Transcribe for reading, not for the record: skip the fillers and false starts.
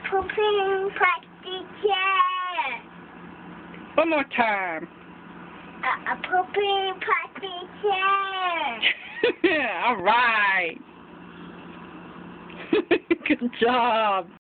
pooping potty chair. One more time. A pooping potty chair. All right. Good job.